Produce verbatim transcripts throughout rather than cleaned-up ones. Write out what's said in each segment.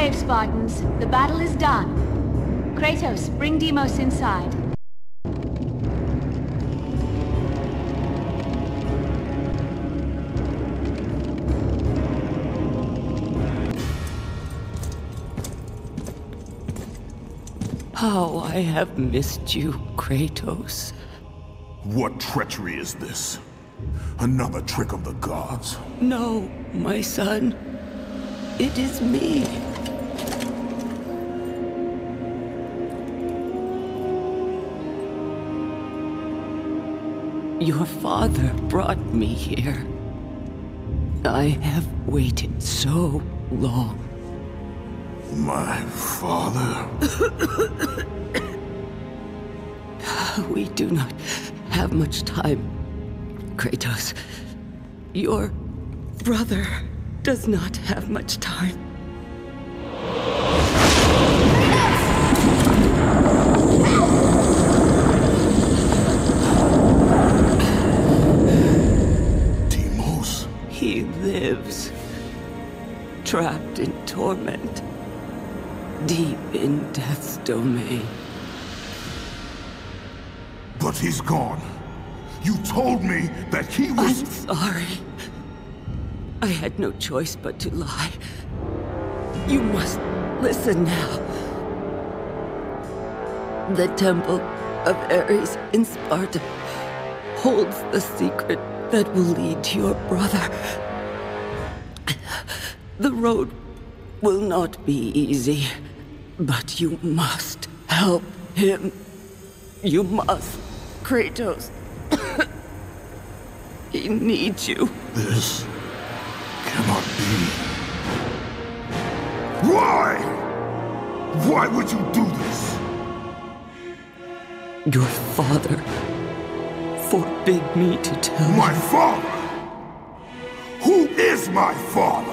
brave, Spartans. The battle is done. Kratos, bring Deimos inside. How I have missed you, Kratos. What treachery is this? Another trick of the gods? No, my son. It is me. Your father brought me here. I have waited so long. My father? We do not have much time, Kratos. Your brother does not have much time. Deimos? He lives, trapped in torment, deep in death's domain. But he's gone. You told me that he was— I'm sorry. I had no choice but to lie. You must listen now. The temple of Ares in Sparta holds the secret that will lead to your brother. The road will not be easy, but you must help him. You must, Kratos. He needs you. This cannot be. Why? Why would you do this? Your father forbid me to tell My you. father? Who is my father?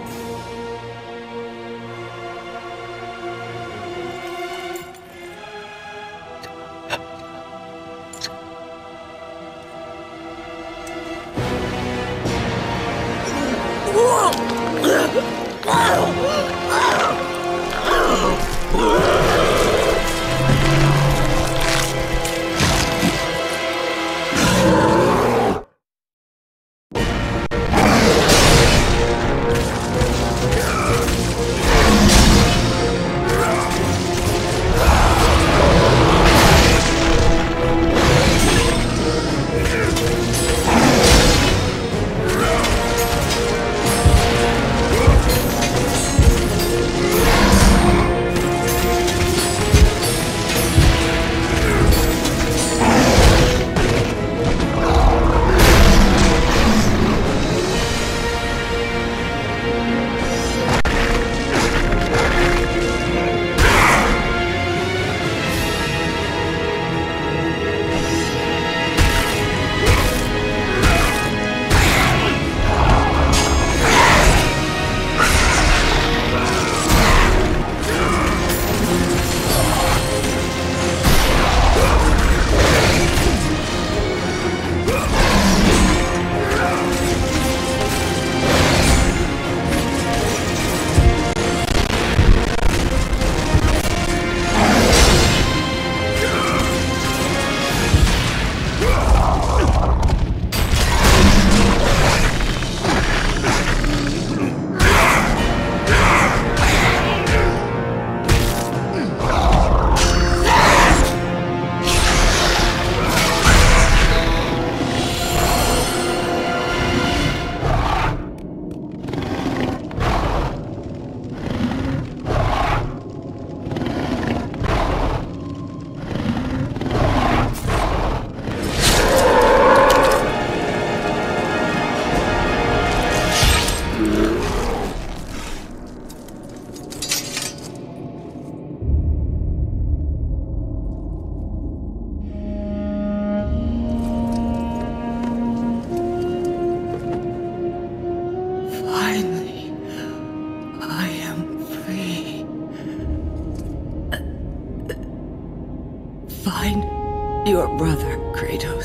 Find your brother, Kratos.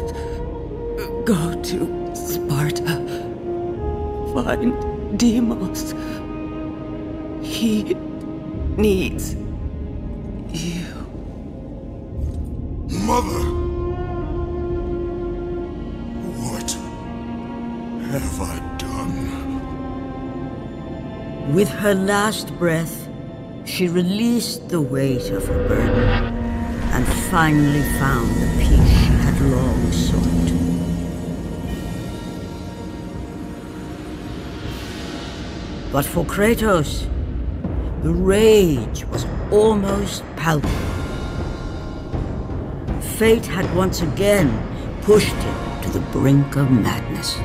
Go to Sparta. Find Deimos. He needs you. Mother! What have I done? With her last breath, she released the weight of her burden and finally found the peace she had long sought. But for Kratos, the rage was almost palpable. Fate had once again pushed him to the brink of madness.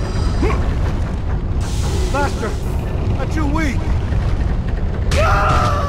Master, I'm too weak. Ah!